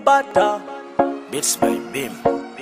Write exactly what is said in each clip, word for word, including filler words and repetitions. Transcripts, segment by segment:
butter. Beats by Beam.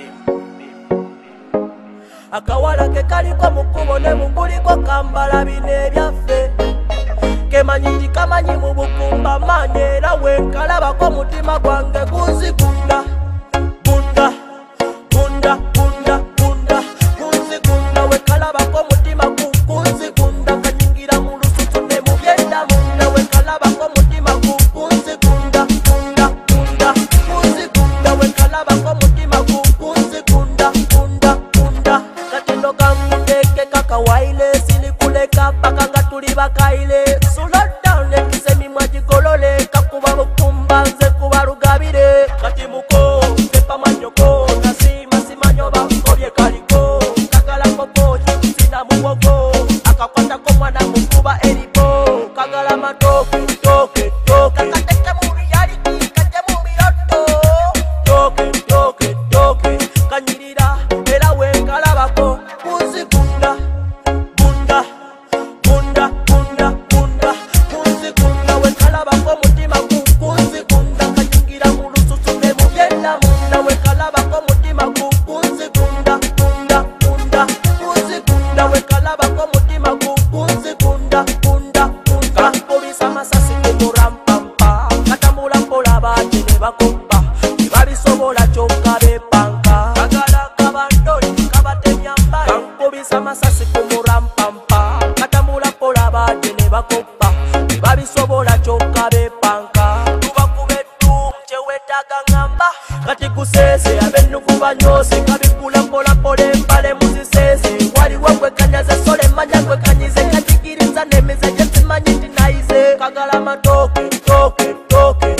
Akawala ke kaliko mukubo ne mukuliko kambala bine byaffe. Kemanyi kamanyi mu bukumba manye era wenkalabako mutima gwange gunzigunda. Gunda, gunda, gunda, gunda. Gunzigunda wekalabako mutima gunzigunda. Kanyingira mu lususu ne mu byenda munda wekalabako mutima gunzigunda. Gunda, gunda, gunzigunda wekalabako mutima gunzigunda. Gunda, gunda. Katendo kamuteke kakawaile silikuleka paka nga tuli bakaile. Slow down ekisemi mwajigolole kakuba bukumba nze kuba lugabire. Kati muko tepa manyoko nasima simanyoba kolye kaliko. Kagala koko chikusina muwogo akakwata ko mwana mukuba eripo. Kagala matoke toke toke kakateke mu reality kate mu biroto. Toke toke toke kanyirira era wenkalabako kunzigunda. Gunda gunda gunda gunda kunzigunda wekalabako mutima kunzigunda. Kanyingira mu lususu ne mu byenda munda wekalabako mutima kunzigunda. Gunda gunda kunzigunda wekalabako mutima kunzigunda. Gunda gunda kubisa amasasi kumurampampa katambula mpola baje ne bakomba tebabisobola kyokka bepanka. Kagala kabandoli kabatemyamba kankubisa amasasi kumurampampa katambula mpola baje ne bakomba tebabisobola kyokka bepanka. Tubakube ddumu kyewetaaga ngamba kati kusese abennuku banyose kabikula mpola mpola embale muzisese. Waliwo gwekanyaze sole manya gwekanyize katigiriza nemize gyesimanyi ndinayize. Kagala matoke toke toke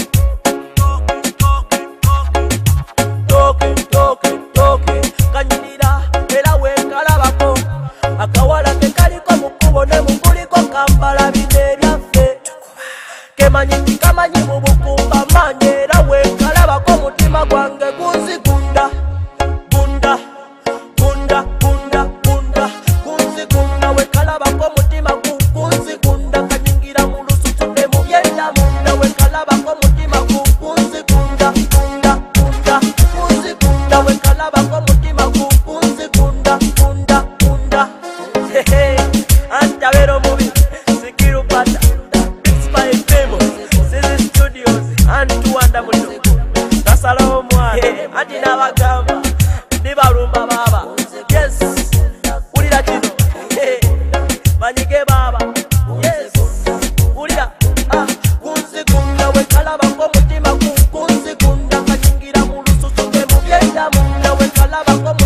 toke toke toke kanyirira era wenkalabako. Akawala ke kaliko mukubo ne mukuliko kambala bine byaffe. Kemanyi kamanyi mu bukumba manye era wenkalabako mutima gwange gunzigunda. Gunda gunda gunda gunda gunzigunda wekalabako mutima gunzigunda. Kanyingira mu lususu ne mu byenda munda wekalabako mutima gunzigunda. Gunda gunda gunzigunda wekalabako mutima gunzigunda. Gunda gunda hehe antabero mubi sikiru pata. Beats by Beam Zizi Studios antuwanda muno tasalawo mwana ati nabagamba ndibalumba baba. Yes ulira kino banyige baba. Yes ulira ah kunzigunda wekalabako mutima kunzigunda. Kanyingira mu lususu ne mu byenda munda wekalabako